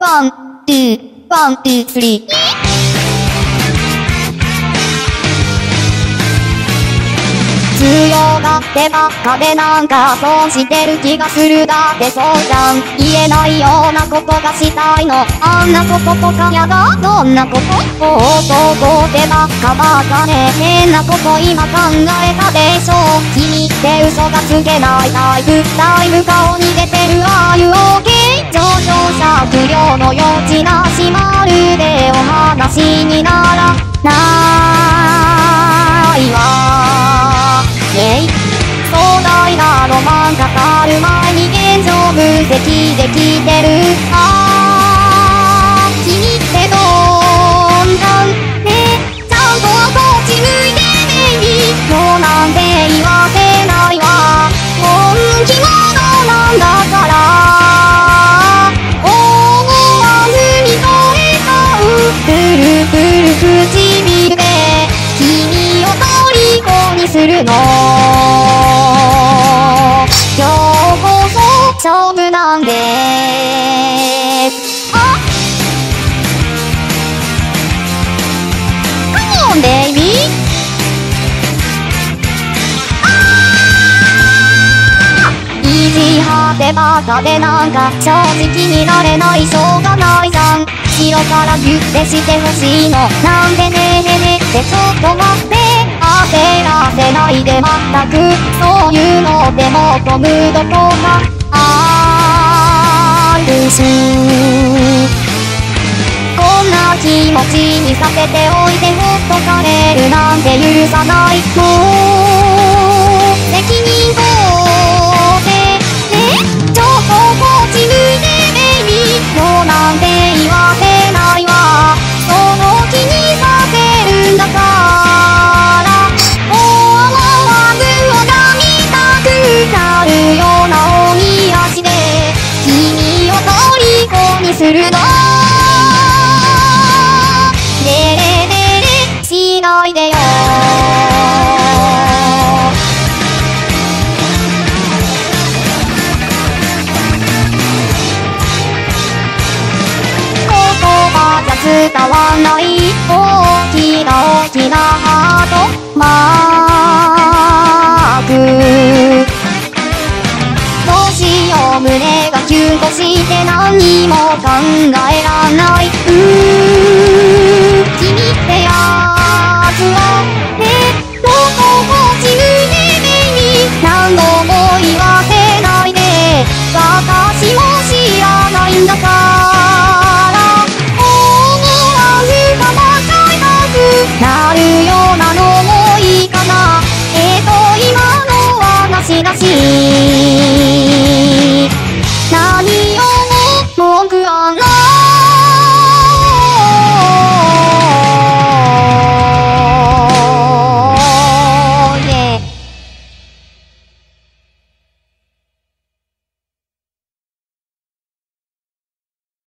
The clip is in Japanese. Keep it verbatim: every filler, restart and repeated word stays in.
ワン、ツー、ワン、ツー、スリー。強がってばっかでなんか損してる気がする。だってそうじゃん。言えないようなことがしたいの。あんなこととかやだ。どんなこと？男ってばっかばっかね。変なこと今考えたでしょ。君って嘘がつけないタイプ。だいぶ顔に出てるああいう OK。上昇者不良の余地なし。まるでお話にならないわ。壮大なロマン語る前に現状分析できてる。あー君ってどんなんね。ちゃんとこっち向いてね。いいのなんて言わせないわ。本気者なんだから思わずに声がうプルプル唇で君を虜にするの。今日こそ勝負なんです。あカモンベイビー。あー意地張ってばかでなんか正直になれない。しょうがないじゃん。後ろからギュッてしてほしいの。なんでねえねえってちょっと待って。焦らせないでまったく。そういうのでもっとムードとかあるし。こんな気持ちにさせておいてほっとかれるなんて許さない。もう責任を負ってね。ちょっとこっち向いてベイビー。もうなんて言わせないわ。その気にさせるんだからなるような鬼足で君を虜にするの。デレデレしないでよ。言葉じゃ伝わんない大きな大きなハートマーク。胸がキュンとして何にも考えらんない。うー君ってやつはね。もっとこっち向いてベイビー。何度も言わせないで。私も知らないんだから思わずかまっちゃいたくなるようなのもいいかな。えっと今のはなしなし。